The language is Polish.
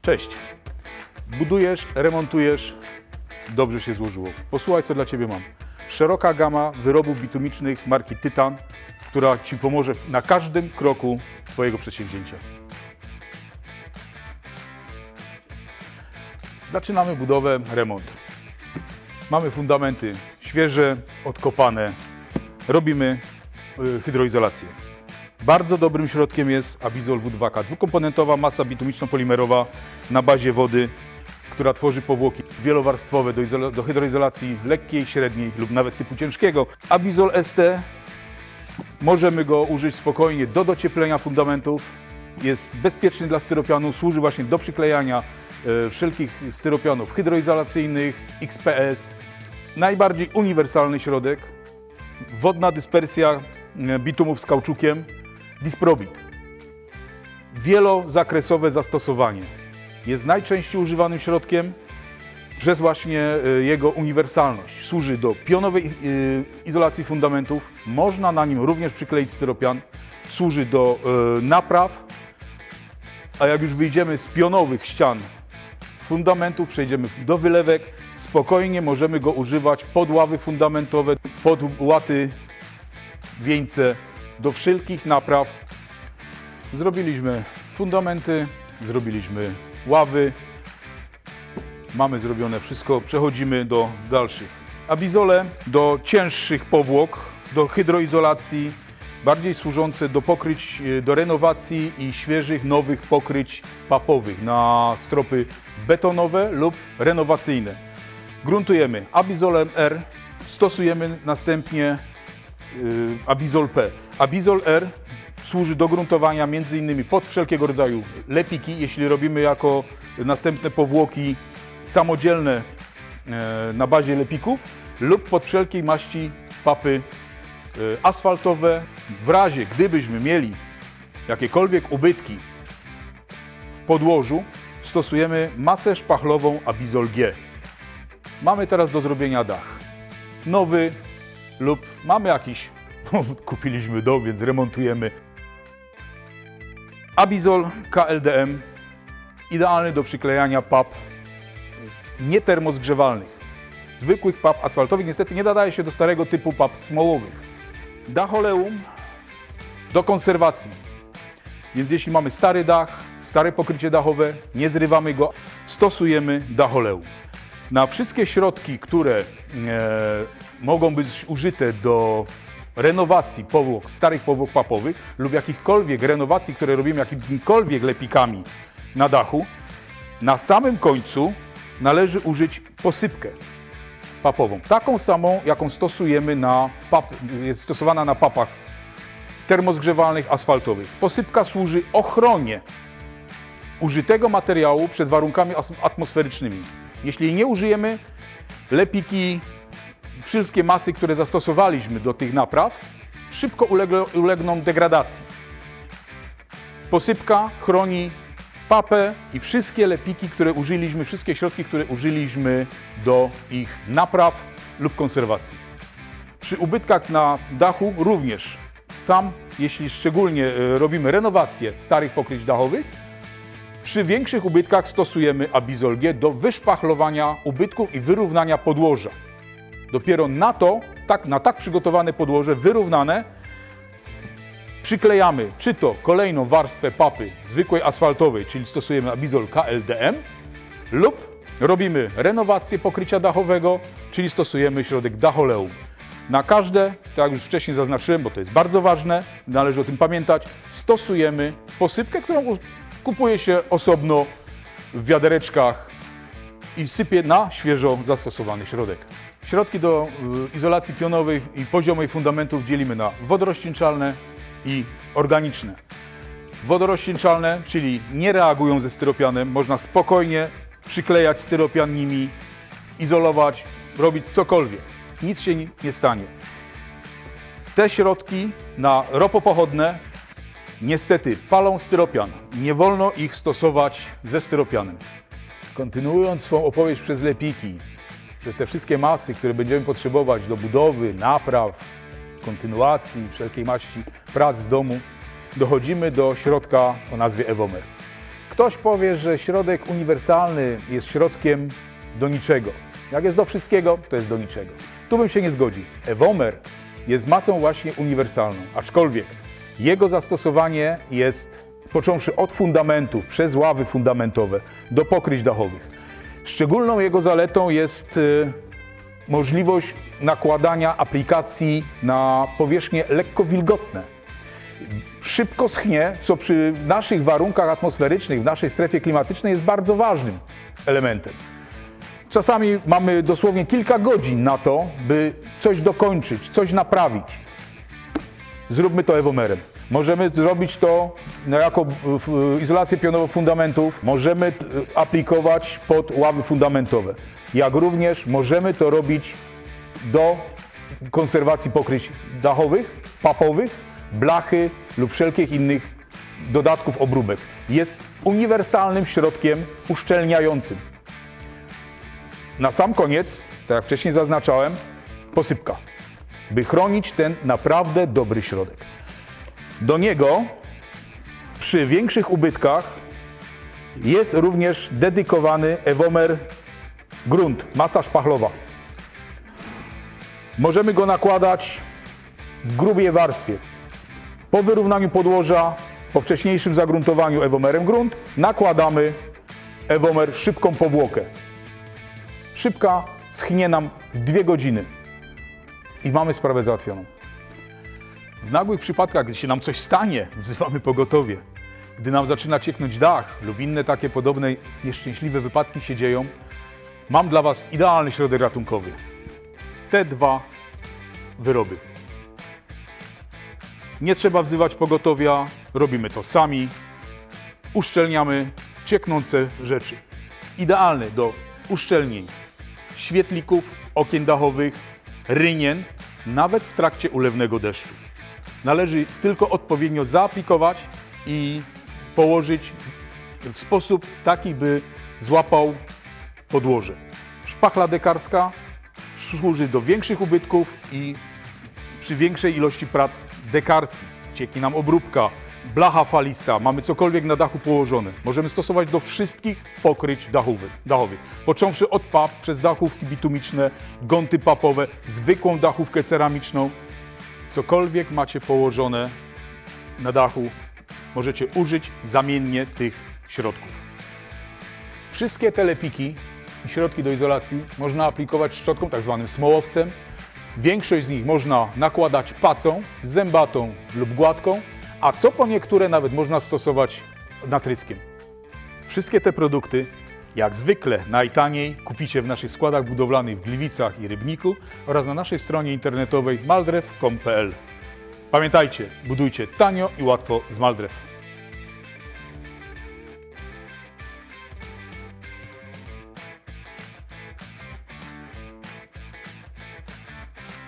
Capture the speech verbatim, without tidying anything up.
Cześć. Budujesz, remontujesz, dobrze się złożyło. Posłuchaj, co dla Ciebie mam. Szeroka gama wyrobów bitumicznych marki Tytan, która Ci pomoże na każdym kroku Twojego przedsięwzięcia. Zaczynamy budowę, remont. Mamy fundamenty świeże, odkopane. Robimy hydroizolację. Bardzo dobrym środkiem jest Abizol W dwa K. Dwukomponentowa masa bitumiczno-polimerowa na bazie wody, która tworzy powłoki wielowarstwowe do, do hydroizolacji lekkiej, średniej lub nawet typu ciężkiego. Abizol S T możemy go użyć spokojnie do docieplenia fundamentów. Jest bezpieczny dla styropianu, służy właśnie do przyklejania e, wszelkich styropianów hydroizolacyjnych, X P S. Najbardziej uniwersalny środek. Wodna dyspersja bitumów z kauczukiem. Disprobit. Wielozakresowe zastosowanie. Jest najczęściej używanym środkiem przez właśnie jego uniwersalność. Służy do pionowej izolacji fundamentów. Można na nim również przykleić styropian. Służy do napraw. A jak już wyjdziemy z pionowych ścian fundamentów, przejdziemy do wylewek, spokojnie możemy go używać pod ławy fundamentowe, pod łaty, wieńce, do wszelkich napraw. Zrobiliśmy fundamenty, zrobiliśmy ławy, mamy zrobione wszystko, przechodzimy do dalszych. Abizole do cięższych powłok, do hydroizolacji, bardziej służące do pokryć, do renowacji i świeżych, nowych pokryć papowych na stropy betonowe lub renowacyjne. Gruntujemy Abizolem R, stosujemy następnie y, Abizol P. Abizol R służy do gruntowania między innymi pod wszelkiego rodzaju lepiki, jeśli robimy jako następne powłoki samodzielne y, na bazie lepików lub pod wszelkiej maści papy y, asfaltowe. W razie gdybyśmy mieli jakiekolwiek ubytki w podłożu, stosujemy masę szpachlową Abizol G. Mamy teraz do zrobienia dach. Nowy lub mamy jakiś, kupiliśmy dom, więc remontujemy. Abizol K L D M, idealny do przyklejania pap nietermozgrzewalnych. Zwykłych pap asfaltowych niestety nie nadaje się do starego typu pap smołowych. Dacholeum do konserwacji. Więc jeśli mamy stary dach, stare pokrycie dachowe, nie zrywamy go, stosujemy dacholeum. Na wszystkie środki, które e, mogą być użyte do renowacji powłok, starych powłok papowych lub jakichkolwiek renowacji, które robimy jakimikolwiek lepikami na dachu, na samym końcu należy użyć posypkę papową. Taką samą, jaką stosujemy na pap, jest stosowana na papach termozgrzewalnych, asfaltowych. Posypka służy ochronie użytego materiału przed warunkami atmosferycznymi. Jeśli jej nie użyjemy, lepiki, wszystkie masy, które zastosowaliśmy do tych napraw, szybko ulegną, ulegną degradacji. Posypka chroni papę i wszystkie lepiki, które użyliśmy, wszystkie środki, które użyliśmy do ich napraw lub konserwacji. Przy ubytkach na dachu również. Tam, jeśli szczególnie robimy renowację starych pokryć dachowych, przy większych ubytkach stosujemy Abizol G do wyszpachlowania ubytków i wyrównania podłoża. Dopiero na to, tak, na tak przygotowane podłoże, wyrównane, przyklejamy czy to kolejną warstwę papy zwykłej asfaltowej, czyli stosujemy Abizol K L D M, lub robimy renowację pokrycia dachowego, czyli stosujemy środek dacholeum. Na każde, tak jak już wcześniej zaznaczyłem, bo to jest bardzo ważne, należy o tym pamiętać, stosujemy posypkę, którą kupuje się osobno w wiadereczkach i sypie na świeżo zastosowany środek. Środki do izolacji pionowej i poziomej fundamentów dzielimy na wodorozcieńczalne i organiczne. Wodorozcieńczalne, czyli nie reagują ze styropianem, można spokojnie przyklejać styropian nimi, izolować, robić cokolwiek. Nic się nie stanie. Te środki na ropopochodne niestety palą styropian. Nie wolno ich stosować ze styropianem. Kontynuując swą opowieść przez lepiki, przez te wszystkie masy, które będziemy potrzebować do budowy, napraw, kontynuacji, wszelkiej maści prac w domu, dochodzimy do środka o nazwie Evomer. Ktoś powie, że środek uniwersalny jest środkiem do niczego. Jak jest do wszystkiego, to jest do niczego. Tu bym się nie zgodził. Evomer jest masą właśnie uniwersalną, aczkolwiek jego zastosowanie jest, począwszy od fundamentów, przez ławy fundamentowe, do pokryć dachowych. Szczególną jego zaletą jest y, możliwość nakładania aplikacji na powierzchnie lekko wilgotne. Szybko schnie, co przy naszych warunkach atmosferycznych, w naszej strefie klimatycznej jest bardzo ważnym elementem. Czasami mamy dosłownie kilka godzin na to, by coś dokończyć, coś naprawić. Zróbmy to Evomerem. Możemy zrobić to jako izolację pionową fundamentów, możemy aplikować pod ławy fundamentowe. Jak również możemy to robić do konserwacji pokryć dachowych, papowych, blachy lub wszelkich innych dodatków obróbek. Jest uniwersalnym środkiem uszczelniającym. Na sam koniec, tak jak wcześniej zaznaczałem, posypka, by chronić ten naprawdę dobry środek. Do niego przy większych ubytkach jest również dedykowany Evomer grunt, masa szpachlowa. Możemy go nakładać w grubiej warstwie. Po wyrównaniu podłoża, po wcześniejszym загruntowaniu Evomerem grunt, nakładamy Evomer szybką powłokę. Szybka schnie nam w dwie godziny i mamy sprawę załatwioną. W nagłych przypadkach, gdy się nam coś stanie, wzywamy pogotowie. Gdy nam zaczyna cieknąć dach lub inne takie podobne nieszczęśliwe wypadki się dzieją, mam dla Was idealny środek ratunkowy. Te dwa wyroby. Nie trzeba wzywać pogotowia, robimy to sami. Uszczelniamy cieknące rzeczy. Idealny do uszczelnień świetlików, okien dachowych, rynien, nawet w trakcie ulewnego deszczu. Należy tylko odpowiednio zaaplikować i położyć w sposób taki, by złapał podłoże. Szpachla dekarska służy do większych ubytków i przy większej ilości prac dekarskich. Cieknie nam obróbka, blacha falista, mamy cokolwiek na dachu położone. Możemy stosować do wszystkich pokryć dachowych. dachowych. Począwszy od pap, przez dachówki bitumiczne, gonty papowe, zwykłą dachówkę ceramiczną. Cokolwiek macie położone na dachu, możecie użyć zamiennie tych środków. Wszystkie te lepiki i środki do izolacji można aplikować szczotką, tak zwanym smołowcem. Większość z nich można nakładać pacą, zębatą lub gładką, a co po niektóre nawet można stosować natryskiem. Wszystkie te produkty, jak zwykle najtaniej, kupicie w naszych składach budowlanych w Gliwicach i Rybniku oraz na naszej stronie internetowej maldrew kropka com kropka p l. Pamiętajcie, budujcie tanio i łatwo z Maldrew.